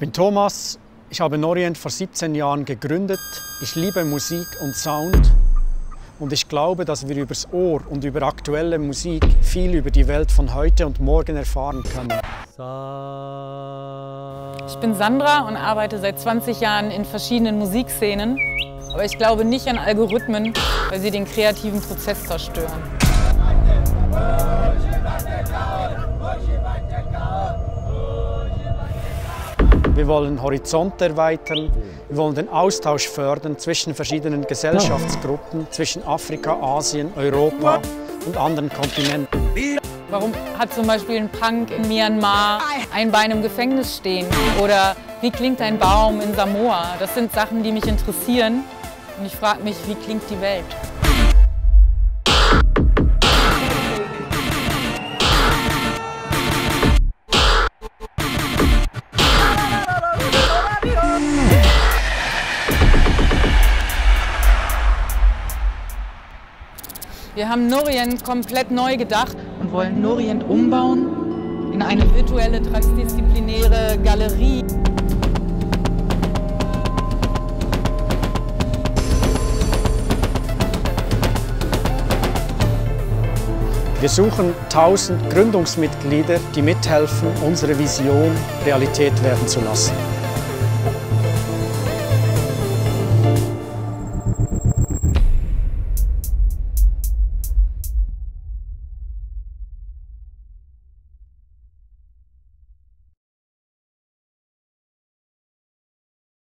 bin Thomas, ich habe Norient vor 17 Jahren gegründet. Ich liebe Musik und Sound und ich glaube, dass wir übers Ohr und über aktuelle Musik viel über die Welt von heute und morgen erfahren können. Ich bin Sandra und arbeite seit 20 Jahren in verschiedenen Musikszenen. Aber ich glaube nicht an Algorithmen, weil sie den kreativen Prozess zerstören. Wir wollen Horizonte erweitern, wir wollen den Austausch fördern zwischen verschiedenen Gesellschaftsgruppen, zwischen Afrika, Asien, Europa und anderen Kontinenten. Warum hat zum Beispiel ein Punk in Myanmar ein Bein im Gefängnis stehen? Oder wie klingt ein Baum in Samoa? Das sind Sachen, die mich interessieren. Und ich frage mich, wie klingt die Welt? Wir haben Norient komplett neu gedacht und wollen Norient umbauen in eine virtuelle, transdisziplinäre Galerie. Wir suchen 1000 Gründungsmitglieder, die mithelfen, unsere Vision Realität werden zu lassen.